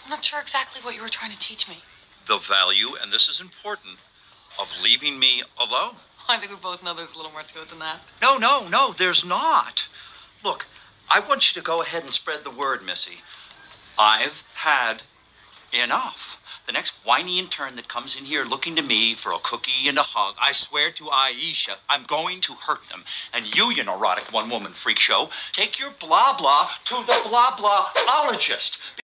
I'm not sure exactly what you were trying to teach me. The value, and this is important, of leaving me alone. I think we both know there's a little more to it than that. No, there's not. Look, I want you to go ahead and spread the word, Missy. I've had enough. The next whiny intern that comes in here looking to me for a cookie and a hug, I swear to Aisha, I'm going to hurt them. And you neurotic one-woman freak show, take your blah-blah to the blah-blah-ologist.